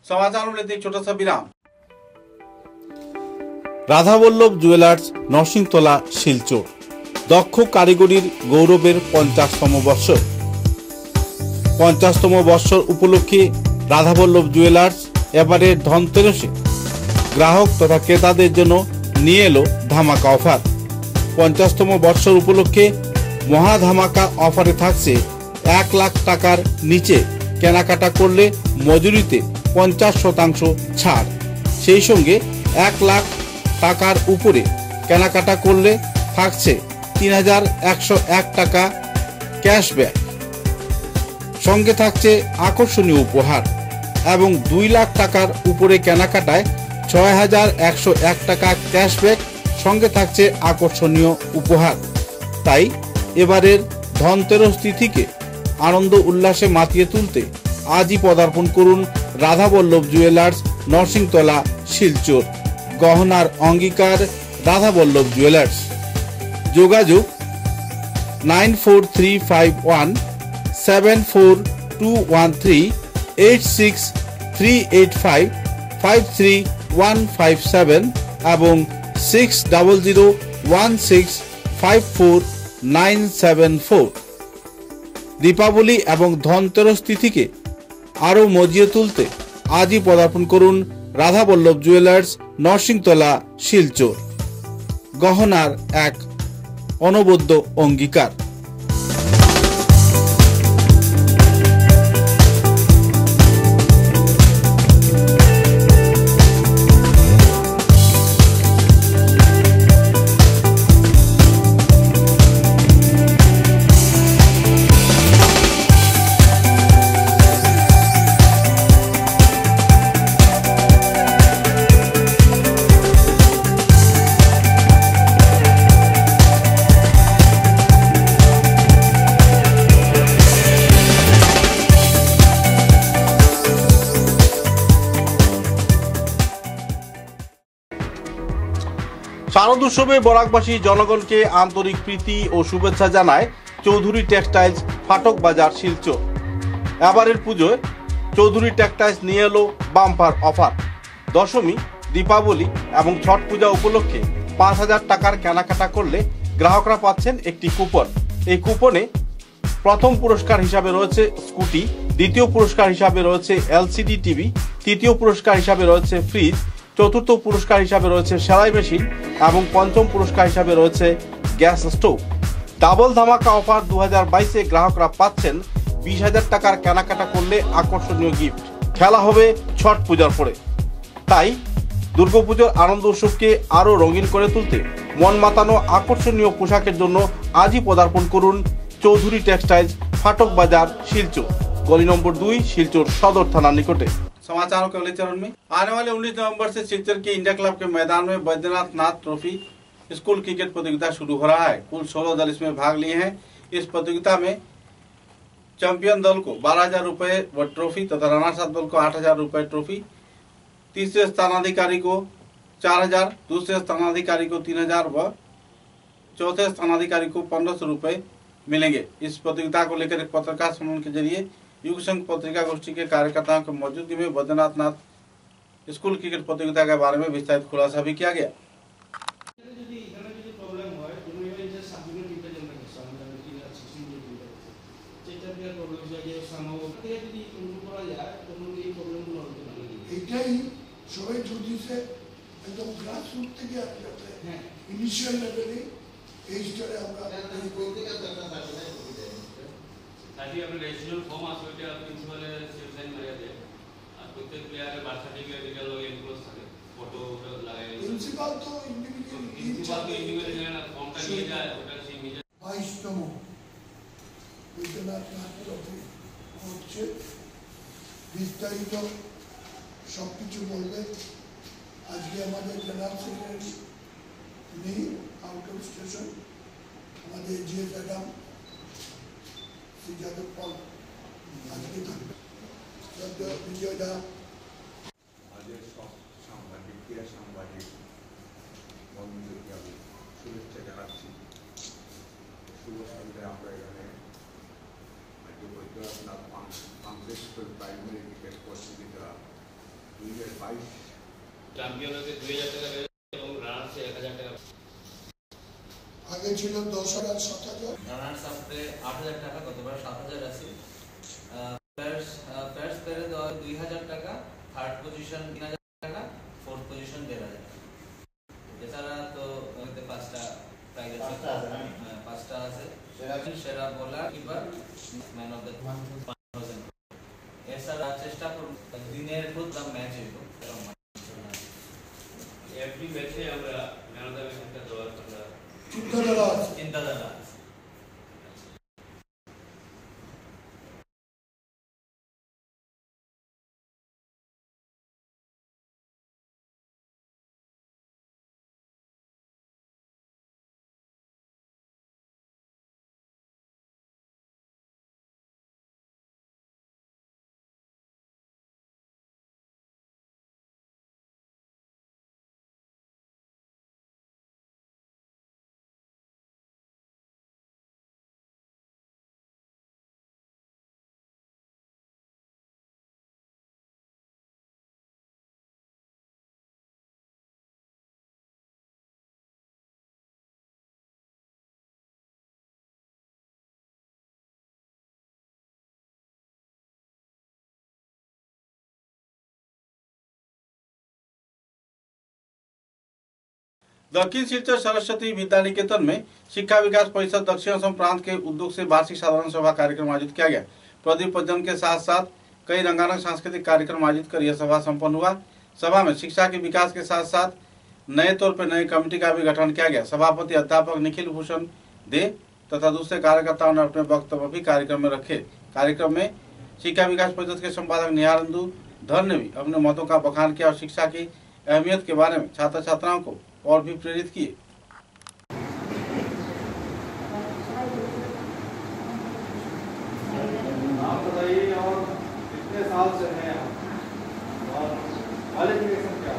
समाचारों में लेते एक छोटा सा विराम। राधाबल्लभ জুয়েলার্স নরসিংতলা শিলচর দক্ষ কারিগরির গৌরবের 50তম বর্ষ। 50তম বর্ষর উপলক্ষে রাধাবল্লভ জুয়েলার্স এবারের ধনতেরসে গ্রাহক তথা ক্রেতাদের জন্য নিয়ে এলো ধামাকা অফার। 50তম বর্ষর উপলক্ষে মহা ধামাকা অফারে থাকছে 1 লাখ টাকার নিচে কেনাকাটা করলে মজুরিতে 50% ছাড়। সেই সঙ্গে 1 লাখ টাকার উপরে কেনাকাটা করলে থাকছে 3101 টাকা ক্যাশব্যাক, সঙ্গে থাকছে আকর্ষণীয় উপহার এবং 2 লাখ টাকার উপরে কেনাকাটায় 6101 টাকা ক্যাশব্যাক, সঙ্গে থাকছে আকর্ষণীয় উপহার। তাই এবারের ধনতেরস তিথিকে আনন্দ উল্লাসে মাতিয়ে তুলতে আজই পদার্পণ করুন রাধাবল্লভ জুয়েলার্স নরসিংতলা শিলচর। গহনার অঙ্গীকার রাধাবল্লভ জুয়েলার্স। যোগাযোগ 9435174213 8638553157 এবং 6001654974। দীপাবলি এবং ধনতেরস তিথিকে আরও মজিয়ে তুলতে আজই পদার্পণ করুন রাধাবল্লভ জুয়েলার্স নরসিংতলা শিলচর। গহনার এক অনবদ্য অঙ্গীকার। শারদ উৎসবে বরাকবাসী জনগণকে আন্তরিক প্রীতি ও শুভেচ্ছা জানায় চৌধুরী টেক্সটাইলস ফাটক বাজার শিলচর। এবারের পুজোয় চৌধুরী টেক্সটাইলস নিয়ে এলো বাম্পার অফার। দশমী, দীপাবলি এবং ছট পূজা উপলক্ষে 5000 টাকার কেনাকাটা করলে গ্রাহকরা পাচ্ছেন একটি কুপন। এই কুপনে প্রথম পুরস্কার হিসাবে রয়েছে স্কুটি, দ্বিতীয় পুরস্কার হিসাবে রয়েছে এলসিডি টিভি, তৃতীয় পুরস্কার হিসাবে রয়েছে ফ্রিজ, চতুর্থ পুরস্কার হিসাবে রয়েছে সেলাই মেশিন এবং পঞ্চম পুরস্কার হিসাবে রয়েছে গ্যাস স্টোভ। ডাবল ধামাকা অফার 2022-এ গ্রাহকরা পাচ্ছেন 20,000 টাকার কেনাকাটা করলে আকর্ষণীয় গিফট। খেলা হবে ছট পূজার পরে। তাই দুর্গাপুজোর আনন্দ উৎসবকে আরও রঙিন করে তুলতে মন মাতানো আকর্ষণীয় পোশাকের জন্য আজই পদার্পণ করুন চৌধুরী টেক্সটাইলস फाटक बाजार शिलचर, गली नंबर 2, शिलचर सदर थाना निकटे। समाचारों के अगले चरण में आने वाले 19 नवंबर से शिलचर के इंडिया क्लब के मैदान में Baidyanath Nath trophy school cricket प्रतियोगिता शुरू हो रहा है। कुल 16 दल इसमें भाग लिए हैं। इस प्रतियोगिता में चैंपियन दल को 12,000 रुपए व ट्रॉफी तथा रनर्स अप दल को 8,000 रुपए ट्रॉफी, तीसरे स्थानाधिकारी को 4,000, दूसरे स्थानाधिकारी को 3,000 व चौथे स्थानाधिकारी को 1,500 रुपए मिलेंगे। इस प्रतियोगिता को लेकर एक पत्रकार सम्मेलन के जरिए युग संघ पत्रिका गोष्ठी के कार्यकर्ताओं की मौजूदगी में बैद्यनाथ नाथ स्कूल क्रिकेट प्रतियोगिता के बारे में विस्तारित खुलासा भी किया गया। আপনি রেজিস্ট্রেশন ফর্ম আছে ওইটা প্রিন্সিপালে সাইন মারিয়া দেয় আর প্রত্যেক প্লেয়ারের বার্থ সার্টিফিকেট এটা লগে এনক্লোজ থাকে, ফটো লাগাই প্রিন্সিপাল তো ইন্ডিভিজুয়াল না ফর্মটা নিয়ে যায়, ওটা সে নিয়ে যায়। 22তম बैद्यनाथ नाथ ट्रॉफी হচ্ছে বিস্তারিত সবকিছু বলবে আজকে আমাদের জেনারেল সেক্রেটারি নেই, আউট অফ স্টেশন, আমাদের জিএস অ্যাডাম যাদব পল আজকে থাকবে। বিজয় দা আমাদের সব সাংবাদিক ক্রীড়া সাংবাদিক বন্ধুদেরকে আমি শুভেচ্ছা জানাচ্ছি। শুভ সন্ধ্যায় আমরা এখানে Baidyanath Nath public school primary cricket प्रतियोगिता 2022 চ্যাম্পিয়নকে 2000 টাকা এবং রানার্সে 1000 টাকা। আগে ছিল 10,000 আর 7,000। রানার্স আপে 8,000 টাকা, গতবার 7,000 আছে। ফার্স্ট প্লেয়ারে দেওয়া 2,000 টাকা, থার্ড পজিশন 3,000 টাকা, ফোর্থ পজিশন 1,500 টাকা। এছাড়া তো পাঁচটা প্রাইজ আছে, পাঁচটা আছে। সেরা bowler, keeper, man of the 1,000। এছাড়া চেষ্টা করব দিনের প্রথম ম্যাচ হইব এভরি ম্যাচে আমরা ম্যান অফ দ্য ম্যাচটা দেওয়ার কথা চিন্তা ধারা আছে। दक्षिण सिलचर सरस्वती विद्या निकेतन में शिक्षा विकास परिषद दक्षिण असम प्रांत के उद्योग से वार्षिक साधारण सभा कार्यक्रम आयोजित किया गया। प्रदीप प्रज्वलन के साथ साथ कई रंगारंग सांस्कृतिक कार्यक्रम आयोजित कर यह सभा संपन्न हुआ। सभा में शिक्षा के विकास के साथ साथ नए तौर पर नई कमेटी का भी गठन किया गया। सभापति अध्यापक निखिल भूषण दे तथा दूसरे कार्यकर्ताओं ने अपने वक्तव्य भी कार्यक्रम में रखे। कार्यक्रम में शिक्षा विकास परिषद के संपादक निहारंदु धर ने भी अपने मतों का बखान किया और शिक्षा की अहमियत के बारे में छात्र छात्राओं को और भी प्रेरित किए। आप बताइए, और कितने साल से हैं और क्वालिफिकेशन क्या है?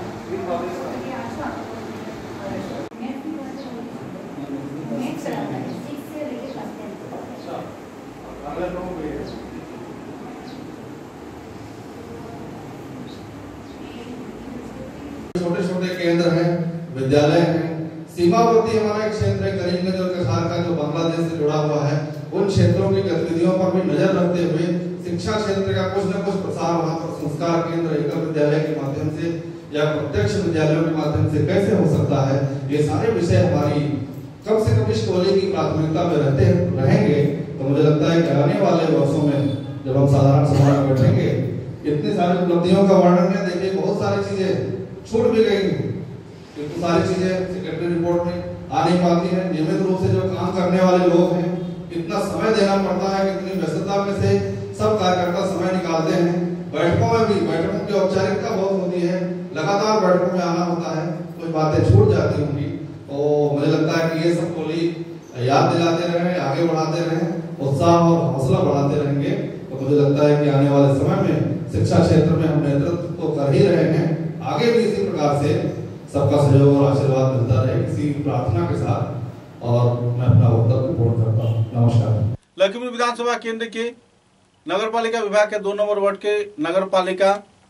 छोटे छोटे केंद्र हैं, विद्यालय हैं। सीमावर्ती हमारा एक क्षेत्र है करीमगंज और कछार का, जो बांग्लादेश से जुड़ा हुआ है। उन क्षेत्रों की गतिविधियों पर भी नजर रखते हुए शिक्षा क्षेत्र का कुछ न कुछ प्रसार वहाँ पर संस्कार केंद्र एकल विद्यालय के माध्यम से या प्रत्यक्ष विद्यालयों के माध्यम से कैसे हो सकता है, ये सारे विषय हमारी कम से कम इस टोले की प्राथमिकता में रहेंगे। तो मुझे लगता है कि आने वाले वर्षों में जब हम साधारण सभा में बैठेंगे, इतनी सारी उपलब्धियों का वर्णन है। देखिए, बहुत सारी चीजें छूट भी गई हैं, क्योंकि सारी चीजें सेक्रेटरी रिपोर्ट में आ नहीं पाती हैं। नियमित रूप से जो काम करने वाले लोग हैं, कितना समय देना पड़ता है, कितनी व्यस्तता में से सब कार्यकर्ता समय निकालते हैं। बैठकों में भी, बैठकों की औपचारिकता बहुत होती है, लगातार बैठकों में आना होता है, कुछ बातें छूट जाती होंगी। तो मुझे लगता है कि ये सब कोली याद दिलाते रहें, आगे बढ़ाते रहें, उत्साह और हौसला बढ़ाते रहेंगे। तो मुझे लगता है कि आने वाले समय में शिक्षा क्षेत्र में हम नेतृत्व तो कर ही रहे हैं, आगे भी इसी प्रकार से सबका सहयोग और आशीर्वाद मिलता रहे, इसी प्रार्थना के साथ। और मैं अपना वक्तव्य पूर्ण करता हूँ। नमस्कार। लखीमपुर विधानसभा केंद्र के नगर पालिका विभाग के 2 नंबर वार्ड के नगर पालिका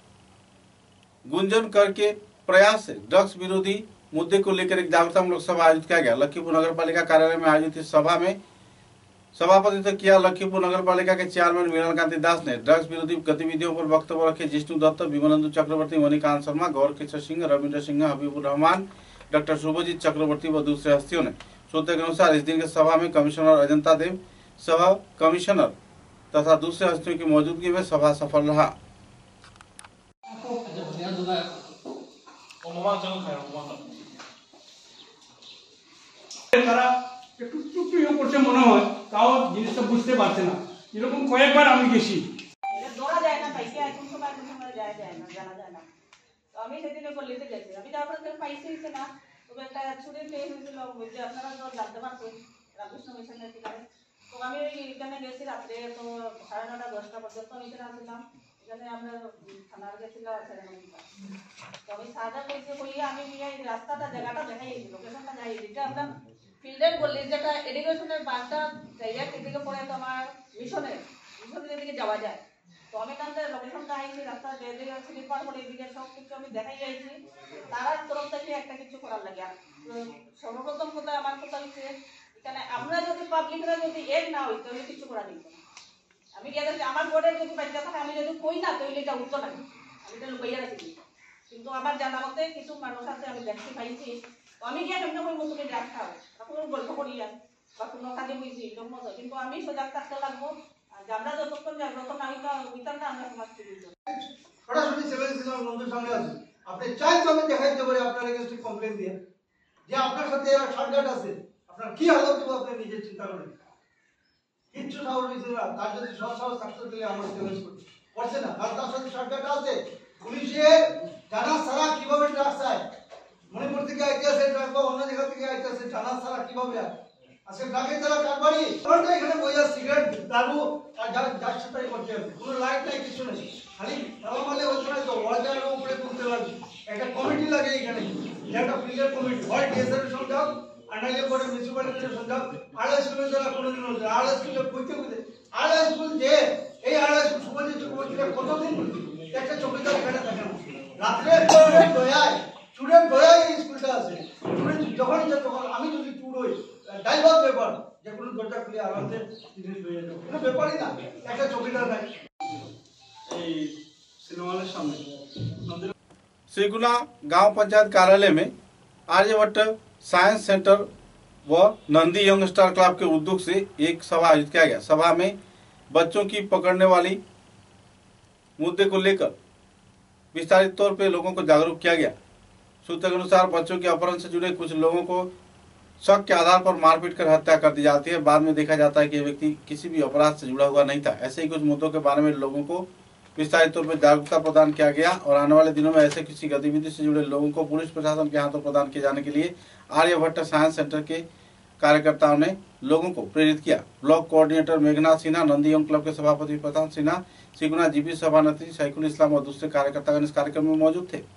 गुंजन कर के प्रयास से ड्रग्स विरोधी मुद्दे को लेकर एक जागरूकतामूलक सभा आयोजित किया गया। लखीमपुर नगर पालिका कार्यालय में आयोजित इस सभा में सभापतित्व किया लखीमपुर नगर पालिका के चेयरमैन मीनल कांति दास ने। ड्रग्स विरोधी गतिविधियों पर वक्तव्य रखे जिष्णु दत्त, विमलेंदु चक्रवर्ती, मणिकांत शर्मा, गौर किशोर सिंह, रविंद्र सिंह, हबीबुर रहमान, डॉक्टर शुभजीत चक्रवर्ती व दूसरे हस्तियों ने। सूत्रों के अनुसार इस दिन के सभा में कमिश्नर अजंता देव, सभा कमिश्नर तथा दूसरे हस्तियों की मौजूदगी में सभा सफल रहा। তারা একটু চুপি হয়ে পড়ছে মনে হয়, তাও জিনিসটা বুঝতে পারছে না। এরকম কয়েকবার আমি গেছি। ধরা যায় না, পাইছে এখন সময় যায় না, জানা যায় না। তো আমি সেদিনে বললিতে গেছি, আমি তারপরে পাইছি না, তবে একটা ছুরি পেয়ে হয়েছিল, যে আপনারা তো জানতে পারছেন রামকৃষ্ণ মিশনের ঠিকানে। তো আমি এখানে গেছি রাত্রে, তো 9:30 10টা পর্যন্ত আমি এখানে আসলাম। এখানে আমরা থানার গেছিলাম সেরেমনিটা। তো আমি সাদা কইছে কইয়া আমি এই রাস্তাটা জায়গাটা দেখাই দিই, লোকেশনটা যাই দিতে আমরা ফিল্ডের বললি যেটা এডুকেশনের বাসটা জায়গা এদিকে পড়ে, তো আমার মিশনের দিকে যাওয়া যায়। তো তো আমি তাদের লোকেশনটা আইছি, রাস্তা যেদিকে স্লিপার হলে এদিকে সব কিছু আমি দেখাই যাইছি, তার তরফ থেকে একটা কিছু করার লাগে। সর্বপ্রথম কথা আমার কথা হচ্ছে এখানে আমরা যদি পাবলিকরা যদি এক না হই তাহলে কিছু করা যেত না। আমি গেলে আমার বোর্ডের যদি বাচ্চা থাকে আমি যদি কই না তাহলে এটা উত্তর লাগে, আমি তো লুকাইয়া রাখি। কিন্তু আমার জানা মতে কিছু মানুষ আছে আমি দেখতে পাইছি, তো আমি গিয়ে কেমন কই মতো ডাক খাও কোনো গল্প করিয়া বা কোনো কাজে বুঝি এরকম মতো, কিন্তু আমি সজাগ থাকতে লাগবো যে আমরা যতক্ষণ জাগ্রত না হইতাম না আমরা সমাজ থেকে সরাসরি চ্যালেঞ্জ বন্ধুর সঙ্গে আছে। আপনি চাই তো আমি দেখাইতে পারি আপনার এগেইনস্টে কমপ্লেন দিয়ে যে আপনার সাথে এরা শর্টকাট আছে, আপনার কি হালত হবে আপনি নিজে চিন্তা করেন। কিচ্ছু সাহস হয়েছে না, তার যদি সহজ সাকসেস দিলে আমরা চ্যালেঞ্জ করছে না, কারণ তার সাথে শর্টকাট আছে। পুলিশের জানা সারা কিভাবে ট্রাক চায়, মণিপুর থেকে আইতে আছে ট্রাক বা অন্য জায়গা থেকে আইতে আছে, জানা সারা কিভাবে আজকে ট্রাকে তারা কারবারি এখানে বইয়া সিগারেট দারু আর যার সাথে করতে হবে, কোনো লাইট নাই কিছু নেই, খালি তালা মালে হচ্ছে না। তো ওয়ার্ডের উপরে তুলতে লাগবে, একটা কমিটি লাগে এখানে, যে একটা ফিল্ডের কমিটি হয় ডিএসএর সঙ্গে আনাইলে পরে মিউনিসিপালিটির সঙ্গে আড়া স্কুলে যারা কোনোদিন হচ্ছে আড়া স্কুলে বইতে বইতে আড়া স্কুল যে এই আড়া স্কুল সমাজ কমিটিটা কতদিন একটা চৌকিদার এখানে থাকে না, রাত্রে স্টুডেন্ট দয়ায় এই স্কুলটা আছে। স্টুডেন্ট যখন ইচ্ছা তখন আমি যদি ট্যুর হই ড্রাইভার ব্যাপার যে কোনো দরজা খুলে আরামসে জিনিস হয়ে যাবে, কোনো ব্যাপারই না, একটা চৌকিদার নাই। এই सिनेमा हॉल सामने श्रीगुना गांव पंचायत कार्यालय में आर्यभट्ट साइंस सेंटर व नंदी यंग स्टार क्लब के उद्योग से एक सभा आयोजित किया गया। सभा में बच्चों की पकड़ने वाली मुद्दे को लेकर विस्तारित तौर पे लोगों को जागरूक किया गया। सूत्र के अनुसार बच्चों के अपहरण से जुड़े कुछ लोगों को शक के आधार पर मारपीट कर हत्या कर दी जाती है। बाद में देखा जाता है कि यह व्यक्ति किसी भी अपराध से जुड़ा हुआ नहीं था। ऐसे ही कुछ मुद्दों के बारे में लोगों को विस्तारित तौर पर जागरूकता प्रदान किया गया और आने वाले दिनों में ऐसे किसी गतिविधि से जुड़े लोगों को पुलिस प्रशासन के हाथों प्रदान किए जाने के लिए आर्यभट्ट साइंस सेंटर के कार्यकर्ताओं ने लोगों को प्रेरित किया। Block coordinator Meghnath Sinha, Nandi young club के सभापति प्रशांत सिन्हा, श्रीगुना जीपी सभानेत्री साइकुल इस्लाम और दूसरे कार्यकर्तागण इस कार्यक्रम में मौजूद थे।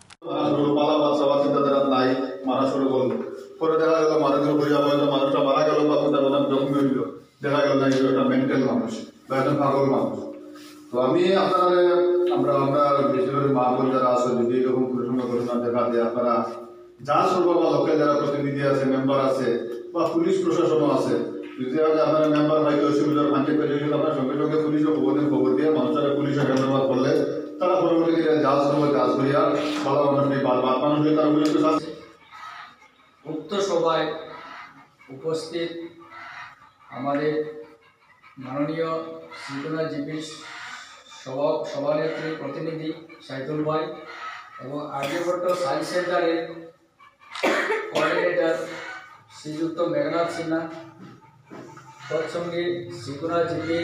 তো আমি আপনারা বেশিরভাগ মা বোন যারা আছে যদি এরকম কোনো ঘটনা দেখা দেয় আপনারা যা সর্ব বা লোকের যারা প্রতিনিধি আছে মেম্বার আছে বা পুলিশ প্রশাসনও আছে, যদি আপনারা মেম্বার হয়তো অসুবিধার কন্ট্যাক্ট করে যদি আপনার সঙ্গে সঙ্গে পুলিশও খবর দিয়ে মানুষেরা পুলিশে ব্যবহার করলে তারা পরবর্তীতে জাজ করবে, জাজ করিয়া ভালো মানুষ বাদ মানুষ হয়ে তারা পুলিশকে শাস্তি। উক্ত সভায় উপস্থিত আমাদের মাননীয় শ্রীগোনা জিপি সভানেত্রী প্রতিনিধি সাইকুল ভাই এবং আর্যভট্ট সায়েন্স সেন্টারের কোঅর্ডিনেটর শ্রীযুক্ত মেঘনাথ সিনহা, তৎসঙ্গে শ্রীগোনা জিপি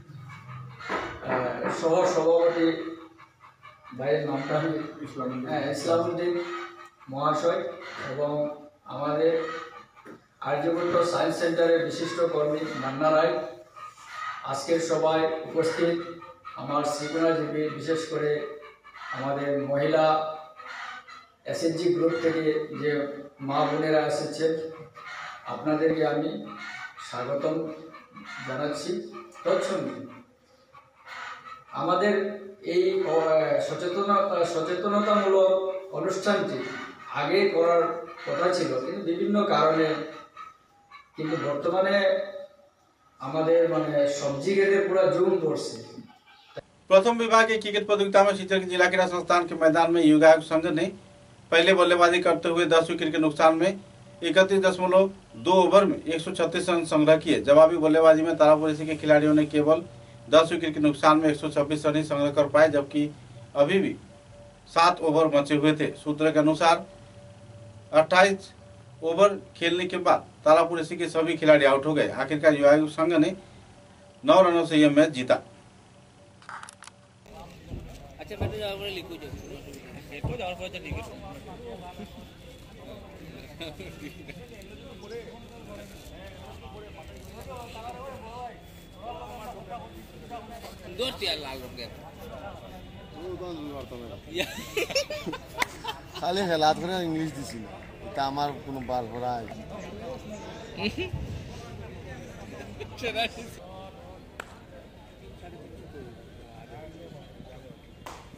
সহ সভাপতি ভাইয়ের নামটা ইসলামউদ্দিন মহাশয় এবং আমাদের আর্যভট্ট সায়েন্স সেন্টারের বিশিষ্ট কর্মী মান্না রায়। আজকের সভায় উপস্থিত আমার শ্রীগোনা জিপি বিশেষ করে আমাদের মহিলা এসএসজি গ্রুপ থেকে যে মা বোনেরা এসেছেন আপনাদেরকে আমি স্বাগতম জানাচ্ছি। তৎসঙ্গে আমাদের এই সচেতনতামূলক অনুষ্ঠানটি আগে করার কথা ছিল, কিন্তু বিভিন্ন কারণে কিন্তু বর্তমানে আমাদের सब्जी के पूरा जूम पड़ছে। प्रथम विभाग की क्रिकेट प्रतियोगिता में शिवचर जिला क्रीड़ा संस्थान के मैदान में युवा आयोग संघ ने पहले बल्लेबाजी करते हुए 10 विकेट के नुकसान में 31.2 ओवर में 136 रन संग्रह किए। जवाबी बल्लेबाजी में तारापुर एसी के खिलाड़ियों ने केवल 10 विकेट के नुकसान में 126 रन ही संग्रह कर पाए, जबकि अभी भी 7 ओवर बचे हुए थे। सूत्र के अनुसार 28 ओवर खेलने के बाद तारापुर एसी के सभी खिलाड़ी आउट हो गए। आखिरकार युवा आयोग संघ ने 9 रनों से यह मैच जीता। अच्छा मैं तो जाकर लिखूं जो देखो जाओ फिर लिख दोस्त यार लाल रंग के খালি খেলাত করে ইংলিশ দিছি না, এটা আমার কোনো বাল ভরা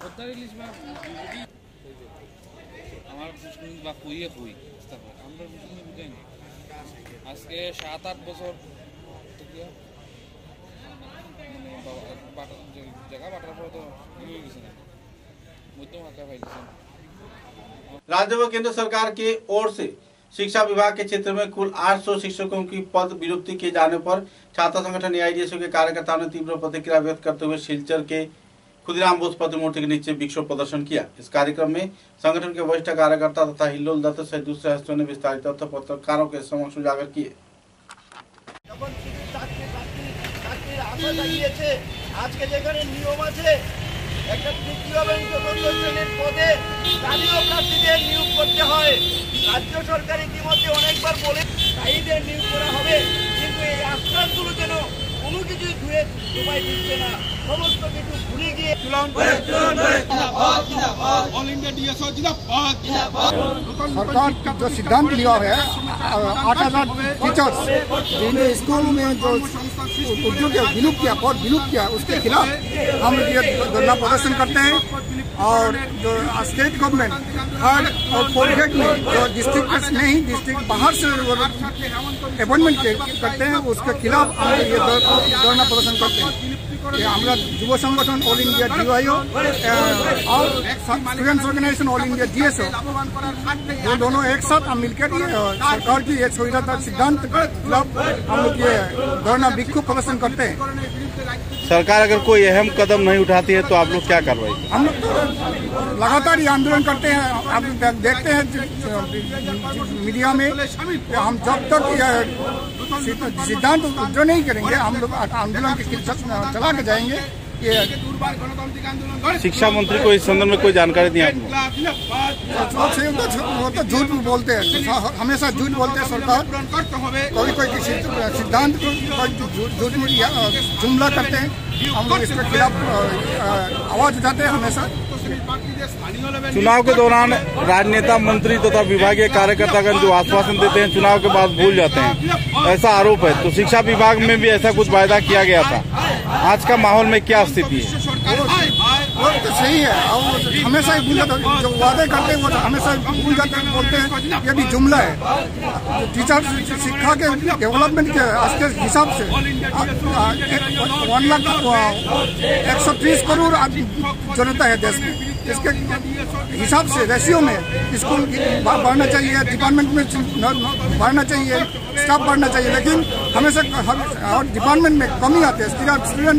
আজকে 7-8 বছর জায়গা বাটার পর তো হয়ে গেছে না মধ্যম হাঁকা পাইছে। राज्य व केंद्र सरकार के ओर से शिक्षा विभाग के क्षेत्र में कुल 800 शिक्षकों की पद विलुप्ति किए जाने पर छात्र संगठन एआईडीएसओ के कार्यकर्ताओं ने तीव्र प्रतिक्रिया व्यक्त करते हुए सिलचर के खुदीराम बोस प्रतिमूर्ति के नीचे विक्षोभ प्रदर्शन किया। इस कार्यक्रम में संगठन के वरिष्ठ कार्यकर्ता तथा हिल्लोल दत्त सहित दूसरे हस्तियों ने विस्तारित तथ्य पत्रकारों के समक्ष उजागर किए। আজকে যেখানে নিয়ম আছে একটা তৃতীয় এবং চতুর্থ শ্রেণীর পদে স্থানীয় প্রার্থীদের নিয়োগ করতে হয়, রাজ্য সরকার ইতিমধ্যে অনেকবার বলে স্থায়ীদের নিয়োগ করা হবে, কিন্তু এই আশ্বাসগুলো যেন কোনো কিছুই ধুয়ে ডুবাই দিচ্ছে না, সমস্ত কিছু ভুলে গিয়ে सरकार जो सिद्धांत लिया है 8,000 टीचर्स जिन्हें स्कूल में जो उद्योग विलुप्त किया पद विलुप्त किया उसके खिलाफ हम ये धरना प्रदर्शन करते हैं। और जो स्टेट गवर्नमेंट थर्ड और फोर्थ ग्रेड में जो डिस्ट्रिक्ट में ही डिस्ट्रिक्ट बाहर से अपॉइंटमेंट करते हैं उसके खिलाफ हम ये धरना प्रदर्शन करते हैं। ये हमारा युव संगठन ऑल इंडिया डीवाईओ और students organisation all India DSO वो दोनों एक साथ हम मिलकर ये सरकार की ये स्वैरता सिद्धांत खिलाफ हम लोग ये धरना विक्षोभ प्रदर्शन करते हैं। सरकार अगर कोई अहम कदम नहीं उठाती है तो आप लोग क्या कार्रवाई? हम लोग तो लगातार ये आंदोलन करते हैं। आप देखते हैं मीडिया में हम जब तक सिद्धांत जो नहीं करेंगे हम लोग आंदोलन के चला के जाएंगे। ये शिक्षा मंत्री को इस संदर्भ में कोई जानकारी दी आपने? वो तो झूठ बोलते हैं, हमेशा झूठ बोलते हैं सरकार। कोई किसी सिद्धांत को झूठ जुमला करते हैं, हम लोग इसके खिलाफ आवाज उठाते हैं हमेशा। चुनाव के दौरान राजनेता मंत्री तथा विभागीय कार्यकर्तागण जो आश्वासन देते हैं चुनाव के बाद भूल जाते हैं, ऐसा आरोप है। तो शिक्षा विभाग में भी ऐसा कुछ वायदा किया गया था, आज का माहौल में क्या स्थिति है? वो तो सही है, और हमेशा ही भूल जाते जो वादे करते हैं वो हमेशा भूल जाते हैं, बोलते हैं ये भी जुमला है। टीचर शिक्षा के डेवलपमेंट के आज के हिसाब से 1,30 करोड़ जनता है देश में, इसके हिसाब से रेशियो में स्कूल बढ़ना चाहिए, डिपार्टमेंट में बढ़ना चाहिए, स्टाफ बढ़ना चाहिए, लेकिन हमेशा हर डिपार्टमेंट में कमी आती है। स्टूडेंट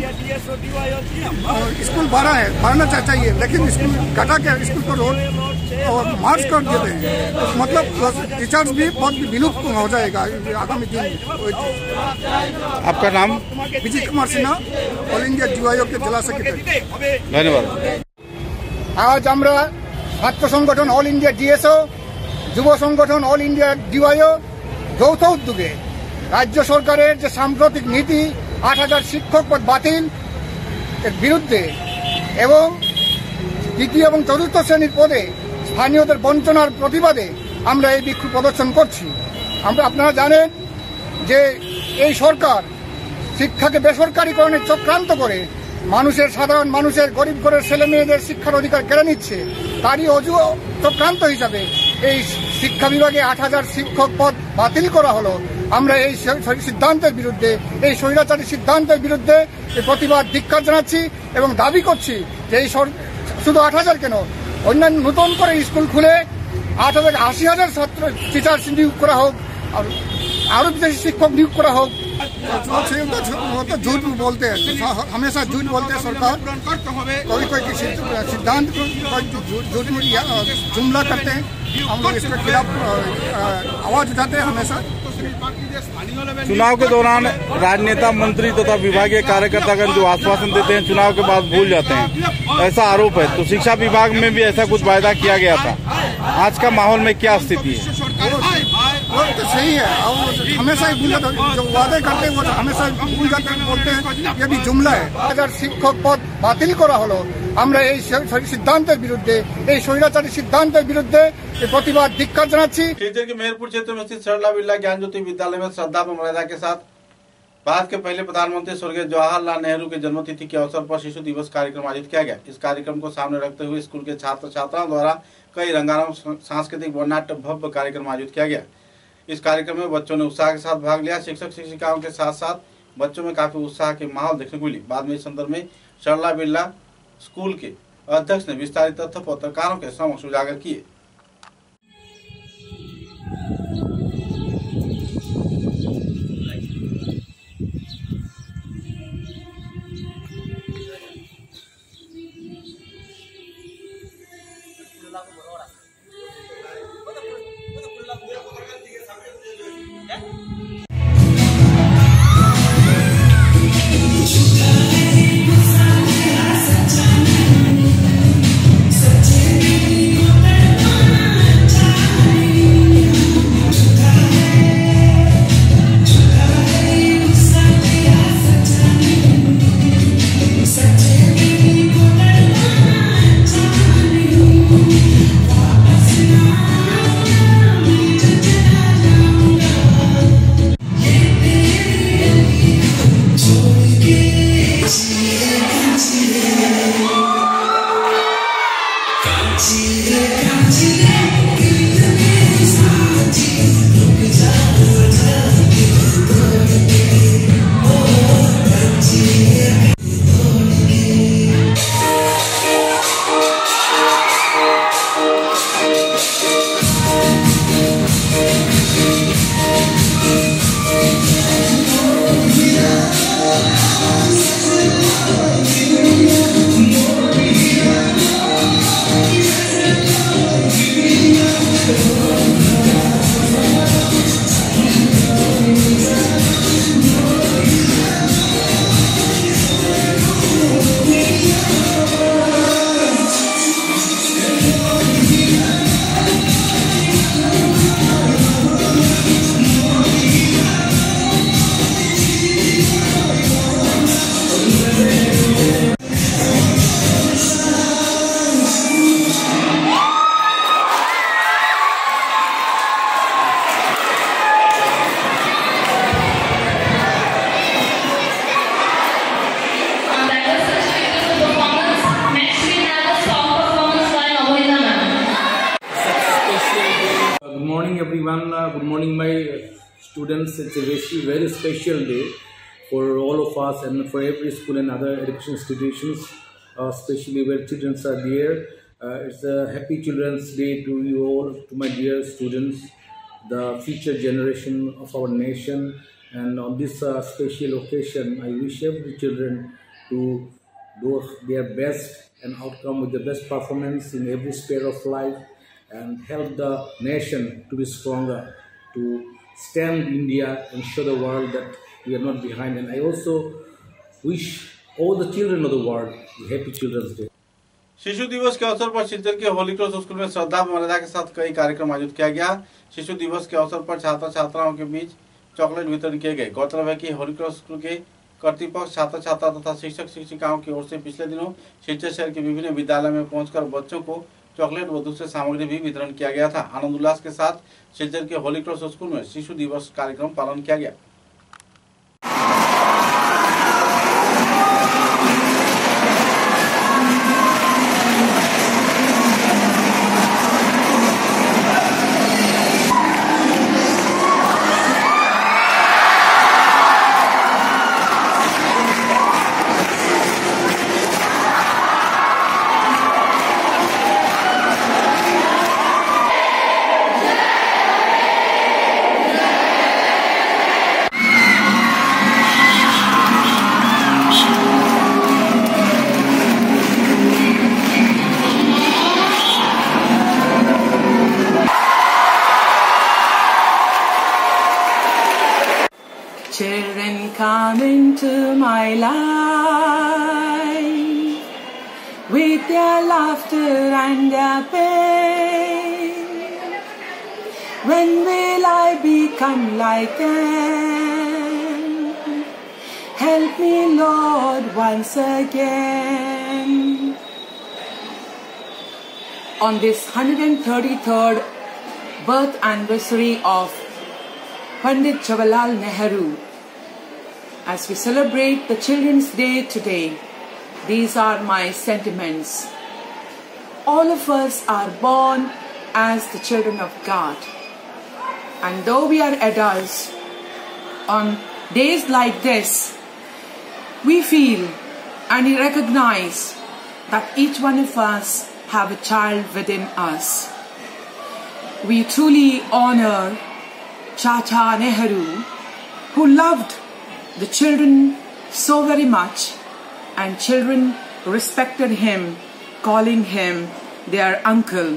स्कूल बढ़ना चाहिए लेकिन स्कूल घटा के स्कूल को रोड और मार्च कर देते हैं, मतलब टीचर्स भी बहुत विलुप्त हो जाएगा आगामी दिन में। आपका नाम? Vijay Kumar Sinha, all India DYO के जिला सेक्रेटरी। धन्यवाद। आज আমরা ছাত্র সংগঠন অল ইন্ডিয়া ডিএসও, যুব সংগঠন অল ইন্ডিয়া ডিওয়াইও যৌথ উদ্যোগে রাজ্য সরকারের যে সাম্প্রতিক নীতি 8,000 শিক্ষক পদ বাতিল এর বিরুদ্ধে এবং দ্বিতীয় এবং চতুর্থ শ্রেণীর পদে স্থানীয়দের বঞ্চনার প্রতিবাদে আমরা এই বিক্ষোভ প্রদর্শন করছি। আপনারা জানেন যে এই সরকার শিক্ষাকে বেসরকারীকরণের চক্রান্ত করে মানুষের সাধারণ মানুষের গরিব ঘরের ছেলে মেয়েদের শিক্ষার অধিকার কেড়ে নিচ্ছে। তারই চক্রান্ত হিসাবে এই শিক্ষা বিভাগে 8,000 শিক্ষক পদ বাতিল করা হলো। আমরা এই সিদ্ধান্তের বিরুদ্ধে, এই স্বৈরাচারী সিদ্ধান্তের বিরুদ্ধে প্রতিবাদ ধিক্কার জানাচ্ছি এবং দাবি করছি যে এই শুধু 8,000 কেন, অন্যান্য নতুন করে স্কুল খুলে 80,000 ছাত্র টিচার নিয়োগ করা হোক, আরো বেশি শিক্ষক নিয়োগ করা হোক। वो तो झूठ बोलते हैं, हमेशा झूठ बोलते हैं सरकार। कोई किसी सिद्धांत को झूठ जुमला करते हैं, हम लोग इसके खिलाफ आवाज उठाते हैं हमेशा। चुनाव के दौरान राजनेता मंत्री तथा विभागीय कार्यकर्तागण जो आश्वासन देते हैं चुनाव के बाद भूल जाते हैं, ऐसा आरोप है। तो शिक्षा विभाग में भी ऐसा कुछ वायदा किया गया था, आज का माहौल में क्या स्थिति है? वो तो सही है, और हमेशा ही भूल जाते जो वादे करते हैं वो हमेशा भूल जाते हैं, बोलते हैं ये भी जुमला है। 8,000 শিক্ষক পদ বাতিল করা হলো। আমরা এই সিদ্ধান্তের বিরুদ্ধে, এই স্বৈরাচারী সিদ্ধান্তের বিরুদ্ধে प्रतिबाद धिक्कार जनाচ্ছি। शिलचर के मेहरपुर क्षेत्र में स्थित सरला बिरला ज्ञान ज्योति विद्यालय में श्रद्धा व मर्यादा के साथ भारत के पहले प्रधानमंत्री स्वर्गीय जवाहरलाल नेहरू के जन्मतिथि के अवसर पर शिशु दिवस कार्यक्रम आयोजित किया गया। इस कार्यक्रम को सामने रखते हुए स्कूल के छात्र छात्राओं द्वारा कई रंगारंग सांस्कृतिक वर्णनाट्य भव्य कार्यक्रम आयोजित किया गया। इस कार्यक्रम में बच्चों ने उत्साह के साथ भाग लिया। शिक्षक शिक्षिकाओं के साथ साथ बच्चों में काफी उत्साह के माहौल देखने को मिली। बाद में इस संदर्भ में सरला बिरला स्कूल के अध्यक्ष ने विस्तारित तथ्य पत्रकारों के समक्ष उजागर किए। Good morning, my students. It's a very special day for all of us and for every school and other education institutions, especially where children are there. It's a happy Children's Day to you all, to my dear students, the future generation of our nation. And on this special occasion, I wish every children to do their best and outcome with the best performance in every sphere of life, and help the nation to be stronger, to stand India and show the world that we are not behind. And I also wish all the children of the world a happy Children's Day. शिशु दिवस के अवसर पर शिलचर के Holi cross school में श्रद्धा व मर्यादा के साथ कई कार्यक्रम आयोजित किया गया। शिशु दिवस के अवसर पर छात्र छात्राओं के बीच चॉकलेट वितरण किए गए। गौरतलब है कि होली क्रॉस स्कूल के कर्तृपक्ष छात्र छात्रा तथा शिक्षक शिक्षिकाओं की ओर से पिछले दिनों शिलचर शहर के विभिन्न विद्यालय में पहुंचकर बच्चों को चॉकलेट व दूसरे सामग्री भी वितरण किया गया था। आनंद उल्लास के साथ शिलचर के होली क्रॉस स्कूल में शिशु दिवस कार्यक्रम पालन किया गया। Children come into my life with their laughter and their pain. When will I become like them? Help me, Lord, once again. On this 133rd birth anniversary of Pandit Jawaharlal Nehru, as we celebrate the Children's Day today, these are my sentiments. All of us are born as the children of God. And though we are adults, on days like this, we feel and we recognize that each one of us have a child within us. We truly honor Chacha Nehru, who loved the children so very much, and children respected him, calling him their uncle.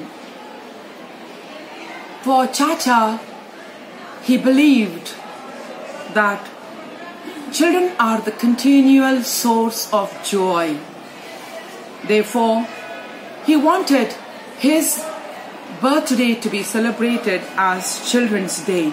For Chacha, he believed that children are the continual source of joy. Therefore, he wanted his birthday to be celebrated as Children's Day.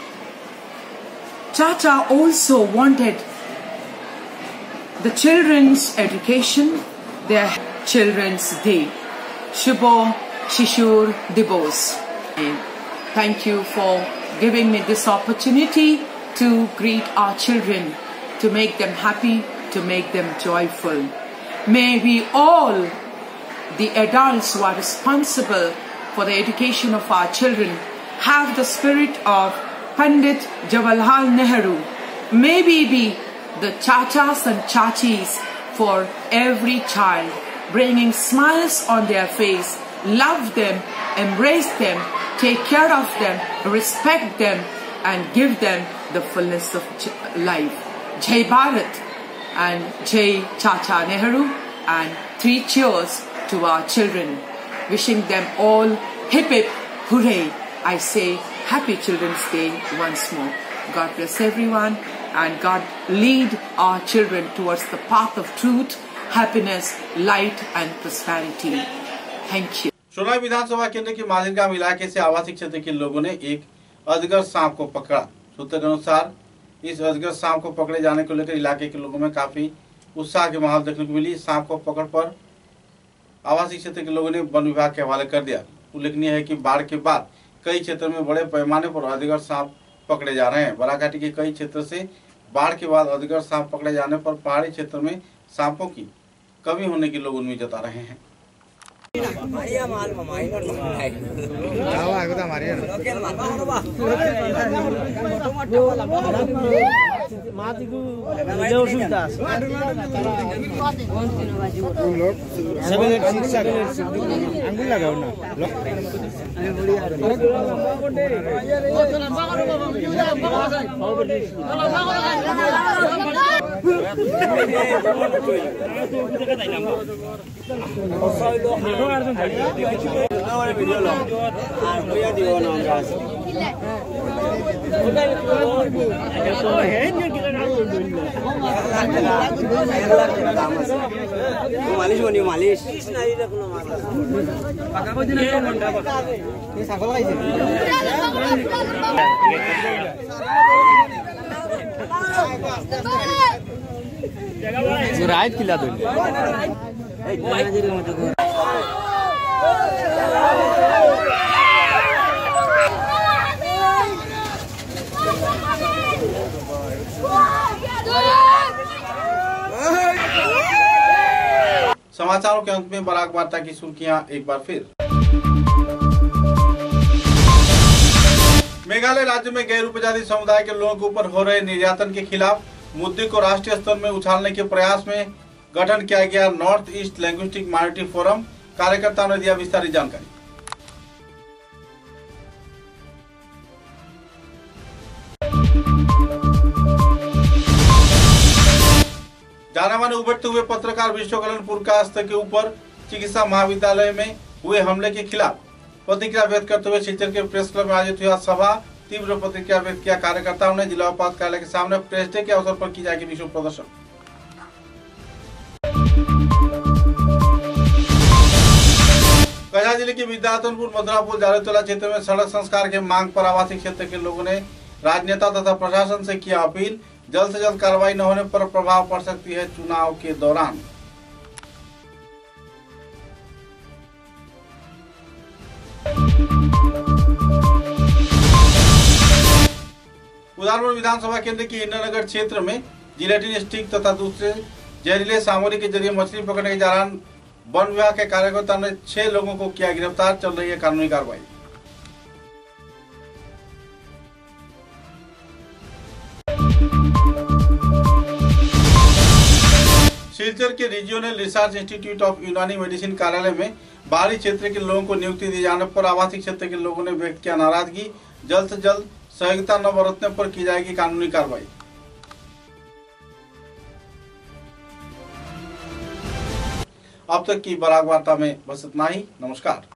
Chacha also wanted the children's education, their Children's Day. Shubho Shishur Dibos. Thank you for giving me this opportunity to greet our children, to make them happy, to make them joyful. May we all, the adults who are responsible for the education of our children, have the spirit of Pandit Jawaharlal Nehru. May we be the chachas and chachis for every child, bringing smiles on their face, love them, embrace them, take care of them, respect them, and give them the fullness of life. Jai Bharat and Jai Chacha Nehru, and 3 cheers to our children. Wishing them all hip hip hooray. I say Happy Children's Day once more. God bless everyone, and God lead our children towards the path of truth, happiness, light and prosperity. Thank you. Sonai विधानसभा केंद्र के मालिरगाम इलाके से आवासीय क्षेत्र के लोगों ने एक अजगर सांप को पकड़ा। सूत्रों के अनुसार इस अजगर सांप को पकड़े जाने को लेकर इलाके के लोगों में काफी उत्साह के माहौल देखने को मिली। सांप को पकड़ पर आवासीय क्षेत्र के लोगों ने वन विभाग के हवाले कर दिया। उल्लेखनीय है कि बाढ़ के बाद कई क्षेत्रों में बड़े पैमाने पर अजगर सांप पकड़े जा रहे हैं। बराकाठी के कई क्षेत्र से बाढ़ के बाद अजगर सांप पकड़े जाने पर पहाड़ी क्षेत्र में सांपों की कमी होने की लोग उम्मीद जता रहे हैं। राहत किला दो समाचारों के अंत में बराक वार्ता की सुर्खियां एक बार फिर। मेघालय राज्य में गैर उपजाति समुदाय के लोगों के ऊपर हो रहे निर्यातन के खिलाफ मुद्दे को राष्ट्रीय स्तर में उछालने के प्रयास में गठन किया गया north east linguistic minority forum. कार्यकर्ताओं ने दिया विस्तारित जानकारी। जाना माने उभरते हुए पत्रकार विश्व कल्याण पुरस्कार के ऊपर चिकित्सा महाविद्यालय में हुए हमले के खिलाफ प्रतिक्रिया व्यक्त करते हुए शिक्षक के प्रेस क्लब में आयोजित हुआ सभा तीव्र प्रतिक्रिया व्यक्त किया। कार्यकर्ताओं ने जिला उपायुक्त कार्यालय के सामने प्रेस डे के अवसर पर की जाएगी विक्षोभ प्रदर्शन। कछार जिले के विद्याधनपुर मधुरापुर जारेतोला क्षेत्र में सड़क संस्कार के मांग पर आवासीय क्षेत्र के लोगों ने राजनेता तथा प्रशासन से किया अपील। जल्द से जल्द कार्रवाई न होने पर प्रभाव पड़ सकती है चुनाव के दौरान। उदारपुर विधानसभा केंद्र के इंद्रनगर क्षेत्र में जिलेटिन स्टिक तथा दूसरे जहरीले सामग्री के जरिए मछली पकड़ने के दौरान वन विभाग के कार्यकर्ता ने 6 लोगों को किया गिरफ्तार। चल रही है कानूनी कार्रवाई। सिलचर के regional research institute of Unani medicine कार्यालय में बाहरी क्षेत्र के लोगों को नियुक्ति दिए जाने पर आवासीय क्षेत्र के लोगों ने व्यक्त किया नाराजगी। जल्द से जल्द सहयोगिता न बरतने पर की जाएगी कानूनी कार्रवाई। अब तक की बराक वार्ता में बस इतना ही। नमस्कार।